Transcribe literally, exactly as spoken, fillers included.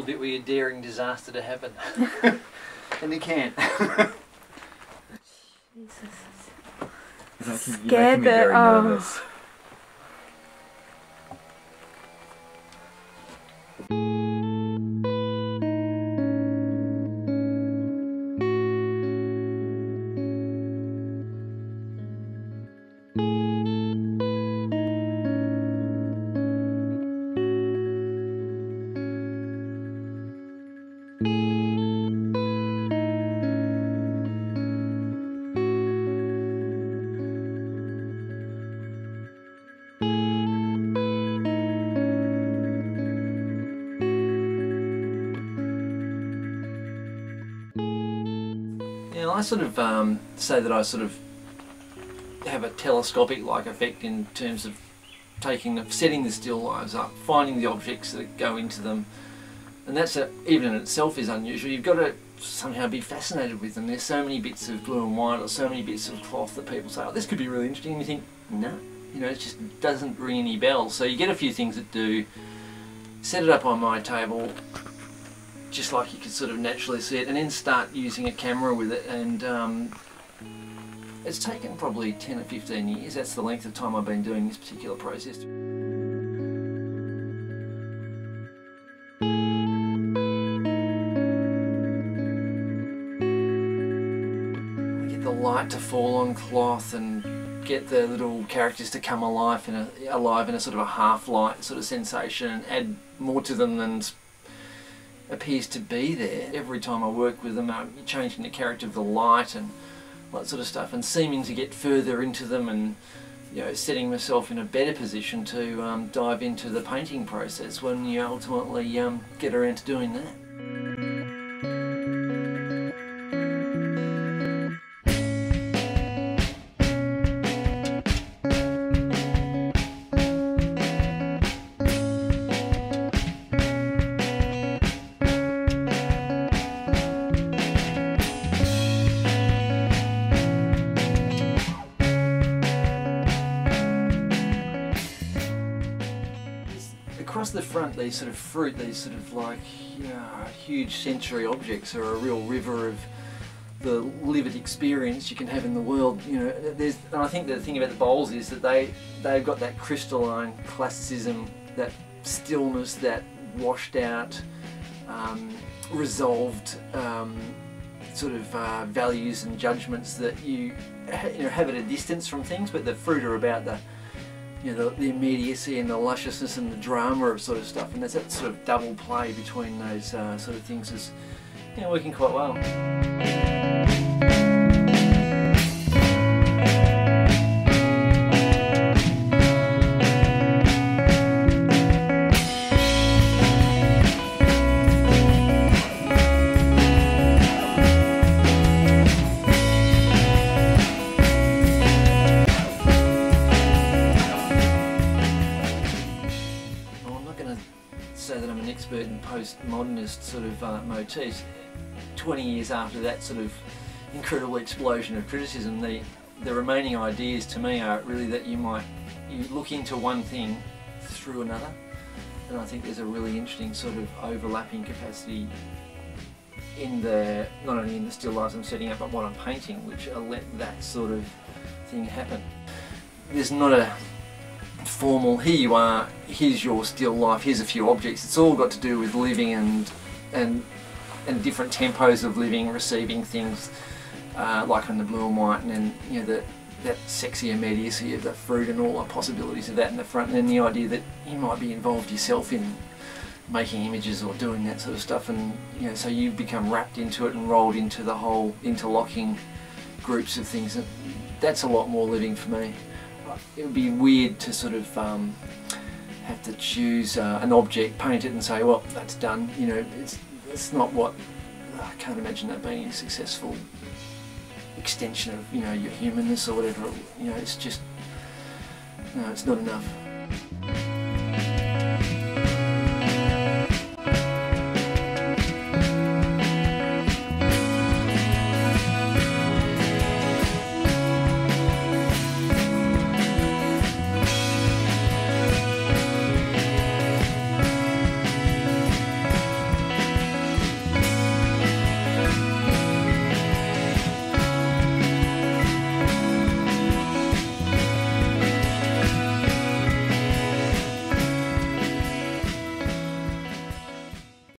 the bit where you're daring disaster to happen. And you can. Jesus. You're making me very nervous. I sort of um, say that I sort of have a telescopic-like effect in terms of taking, the, setting the still lifes up, finding the objects that go into them, and that's a, even in itself is unusual. You've got to somehow be fascinated with them. There's so many bits of blue and white, or so many bits of cloth that people say, "Oh, this could be really interesting," and you think, no, you know, it just doesn't ring any bells. So you get a few things that do. Set it up on my table, just like you could sort of naturally see it, and then start using a camera with it. And um, it's taken probably ten or fifteen years. That's the length of time I've been doing this particular process. Get the light to fall on cloth and get the little characters to come alive in a, alive in a sort of a half-light sort of sensation, and add more to them than appears to be there. Every time I work with them, I'm changing the character of the light and that sort of stuff, and seeming to get further into them, and you know, setting myself in a better position to um, dive into the painting process when you ultimately um, get around to doing that. Across the front, these sort of fruit, these sort of like, you know, huge sensory objects are a real river of the lived experience you can have in the world. You know, there's, and I think the thing about the bowls is that they they've got that crystalline classicism, that stillness, that washed out, um, resolved um, sort of uh, values and judgments that you, you know, have at a distance from things. But the fruit are about the You know, the, the immediacy and the lusciousness and the drama of sort of stuff, and there's that sort of double play between those uh, sort of things is, you know, working quite well. Say that I'm an expert in postmodernist sort of uh, motifs. twenty years after that sort of incredible explosion of criticism, the the remaining ideas to me are really that you might you look into one thing through another, and I think there's a really interesting sort of overlapping capacity in the, not only in the still lifes I'm setting up, but what I'm painting, which will let that sort of thing happen. There's not a formal, here you are, here's your still life, here's a few objects. It's all got to do with living and and and different tempos of living, receiving things, uh, like on the blue and white, and then, you know, the, that sexy immediacy of the fruit and all the possibilities of that in the front, and then the idea that you might be involved yourself in making images or doing that sort of stuff, and you know, so you become wrapped into it and rolled into the whole interlocking groups of things. And that's a lot more living for me. It would be weird to sort of um, have to choose uh, an object, paint it and say, well, that's done. You know, it's, it's not what, I can't imagine that being a successful extension of, you know, your humanness or whatever. You know, it's just, no, it's not enough.